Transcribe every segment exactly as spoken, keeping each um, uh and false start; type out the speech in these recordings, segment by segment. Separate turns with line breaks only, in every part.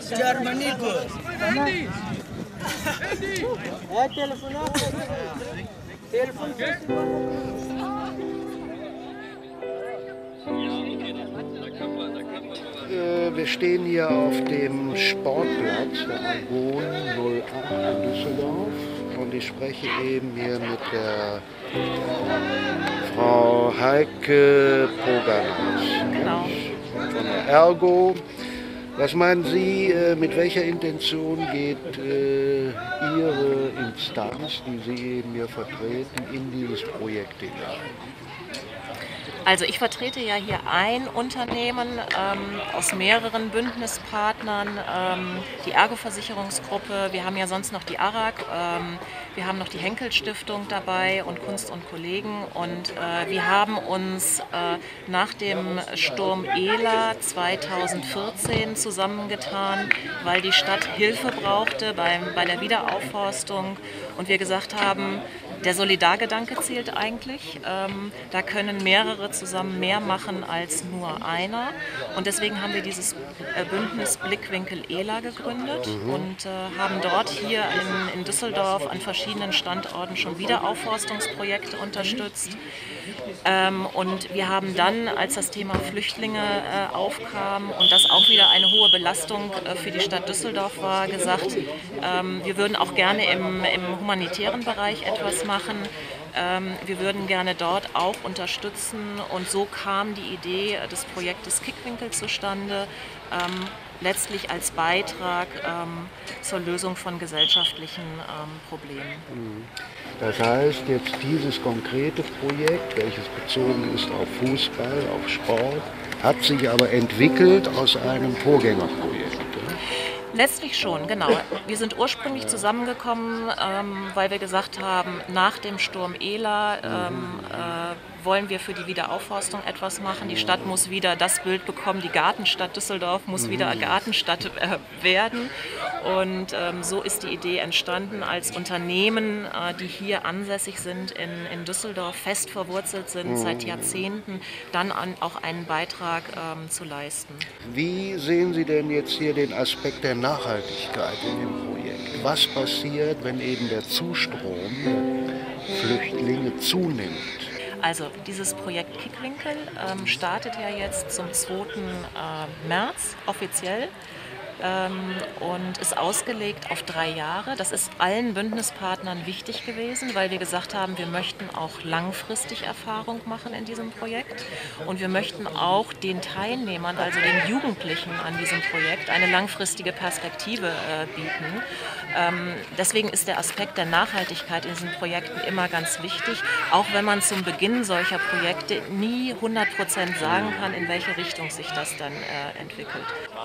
Germany good.
Wir stehen hier auf dem Sportplatz der Argon null acht in Düsseldorf und ich spreche eben hier mit der Frau Heike Poganas
Genau.
von der Ergo. Was meinen Sie, mit welcher Intention geht Ihre Instanz, die Sie eben hier vertreten, in dieses Projekt hinein?
Also ich vertrete ja hier ein Unternehmen ähm, aus mehreren Bündnispartnern, ähm, die Ergo-Versicherungsgruppe, wir haben ja sonst noch die A R A G, ähm, wir haben noch die Henkel-Stiftung dabei und Kunst und Kollegen und äh, wir haben uns äh, nach dem Sturm Ela zweitausendvierzehn zusammengetan, weil die Stadt Hilfe brauchte beim, bei der Wiederaufforstung und wir gesagt haben, der Solidargedanke zählt eigentlich. Ähm, da können mehrere zusammen mehr machen als nur einer. Und deswegen haben wir dieses äh, Bündnis Blickwinkel Ela gegründet mhm. und äh, haben dort hier in, in Düsseldorf an verschiedenen Standorten schon Wiederaufforstungsprojekte unterstützt. Ähm, und wir haben dann, als das Thema Flüchtlinge äh, aufkam und das auch wieder eine hohe Belastung äh, für die Stadt Düsseldorf war, gesagt, ähm, wir würden auch gerne im, im humanitären Bereich etwas machen. Ähm, wir würden gerne dort auch unterstützen und so kam die Idee des Projektes Kickwinkel zustande, ähm, letztlich als Beitrag ähm, zur Lösung von gesellschaftlichen ähm, Problemen.
Das heißt, jetzt dieses konkrete Projekt, welches bezogen ist auf Fußball, auf Sport, hat sich aber entwickelt aus einem Vorgängerprojekt.
Letztlich schon, genau. Wir sind ursprünglich zusammengekommen, ähm, weil wir gesagt haben, nach dem Sturm Ela ähm, äh, wollen wir für die Wiederaufforstung etwas machen. Die Stadt muss wieder das Bild bekommen, die Gartenstadt Düsseldorf muss wieder Gartenstadt äh, werden. Und ähm, so ist die Idee entstanden, als Unternehmen, äh, die hier ansässig sind, in, in Düsseldorf fest verwurzelt sind, mhm. seit Jahrzehnten, dann an, auch einen Beitrag ähm, zu leisten.
Wie sehen Sie denn jetzt hier den Aspekt der Nachhaltigkeit in dem Projekt? Was passiert, wenn eben der Zustrom der Flüchtlinge zunimmt?
Also dieses Projekt Kickwinkel ähm, startet ja jetzt zum zweiten Äh, März offiziell. Ähm, und ist ausgelegt auf drei Jahre. Das ist allen Bündnispartnern wichtig gewesen, weil wir gesagt haben, wir möchten auch langfristig Erfahrung machen in diesem Projekt und wir möchten auch den Teilnehmern, also den Jugendlichen an diesem Projekt, eine langfristige Perspektive äh, bieten. Ähm, deswegen ist der Aspekt der Nachhaltigkeit in diesen Projekten immer ganz wichtig, auch wenn man zum Beginn solcher Projekte nie hundert Prozent sagen kann, in welche Richtung sich das dann äh, entwickelt.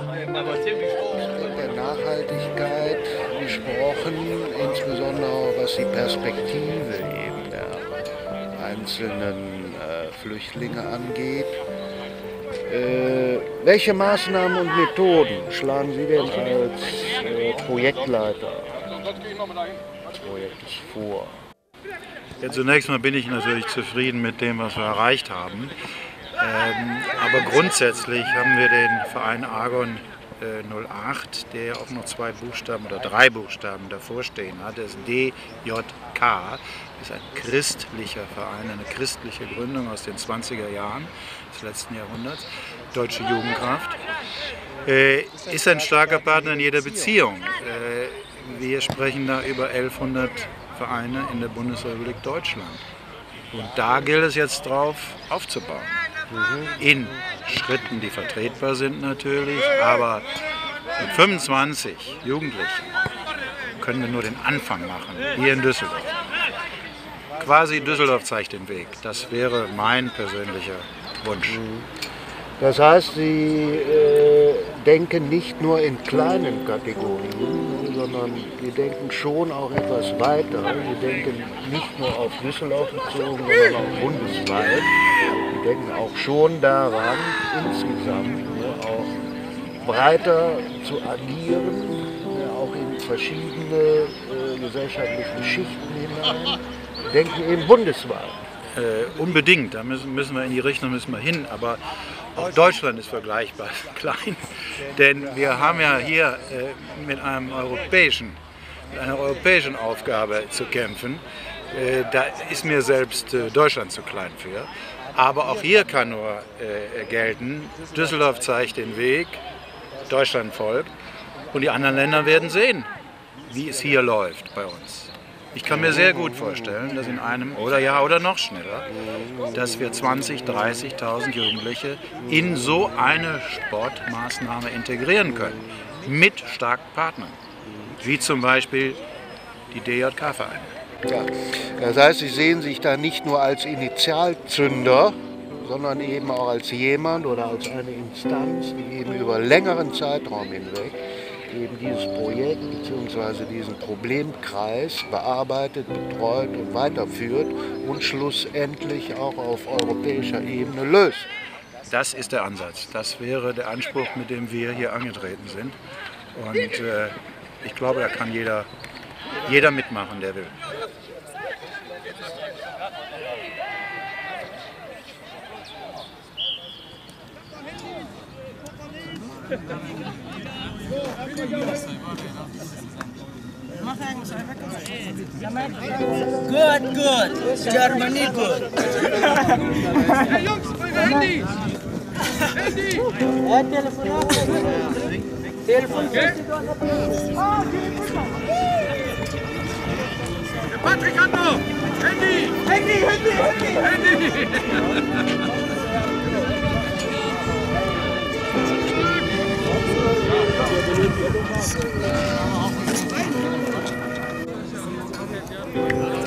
Der Nachhaltigkeit gesprochen, insbesondere was die Perspektive eben der einzelnen äh, Flüchtlinge angeht. Äh, welche Maßnahmen und Methoden schlagen Sie denn als äh, Projektleiter des Projektes vor?
Ja, zunächst mal bin ich natürlich zufrieden mit dem, was wir erreicht haben. Ähm, aber grundsätzlich haben wir den Verein Argon null acht, der ja auch noch zwei Buchstaben oder drei Buchstaben davor stehen hat. Das ist D J K, das ist ein christlicher Verein, eine christliche Gründung aus den zwanziger Jahren des letzten Jahrhunderts, Deutsche Jugendkraft. Äh, ist ein starker Partner in jeder Beziehung. Äh, wir sprechen da über elfhundert Vereine in der Bundesrepublik Deutschland. Und da gilt es jetzt drauf aufzubauen. In Schritten, die vertretbar sind natürlich, aber mit fünfundzwanzig Jugendlichen können wir nur den Anfang machen, hier in Düsseldorf. Quasi Düsseldorf zeigt den Weg. Das wäre mein persönlicher Wunsch.
Das heißt, Sie äh, denken nicht nur in kleinen Kategorien, sondern Sie denken schon auch etwas weiter. Sie denken nicht nur auf Düsseldorf bezogen, sondern auch bundesweit. Sie denken auch schon daran, insgesamt ne, auch breiter zu agieren, ne, auch in verschiedene äh, gesellschaftliche Schichten hinein. Sie denken eben bundesweit.
äh, unbedingt, da müssen, müssen wir in die Richtung müssen wir hin, aber auch Deutschland ist vergleichbar klein, denn wir haben ja hier äh, mit einem europäischen, einer europäischen Aufgabe zu kämpfen. Äh, da ist mir selbst äh, Deutschland zu klein für. Aber auch hier kann nur äh, gelten, Düsseldorf zeigt den Weg, Deutschland folgt und die anderen Länder werden sehen, wie es hier läuft bei uns. Ich kann mir sehr gut vorstellen, dass in einem oder Jahr oder noch schneller, dass wir zwanzigtausend, dreißigtausend Jugendliche in so eine Sportmaßnahme integrieren können, mit starken Partnern, wie zum Beispiel die D J K-Vereine.
Ja. Das heißt, Sie sehen sich da nicht nur als Initialzünder, sondern eben auch als jemand oder als eine Instanz, die eben über längeren Zeitraum hinweg eben dieses Projekt bzw. diesen Problemkreis bearbeitet, betreut und weiterführt und schlussendlich auch auf europäischer Ebene löst.
Das ist der Ansatz. Das wäre der Anspruch, mit dem wir hier angetreten sind. Und äh, ich glaube, da kann jeder, jeder mitmachen, der will.
Good, good. Germany, good.
Hey Jungs, mein Handy! Handy!
Ja, Telefon. Telefon.
Okay. Der Patrick hat noch! Handy!
Handy, Handy, Handy.
Handy!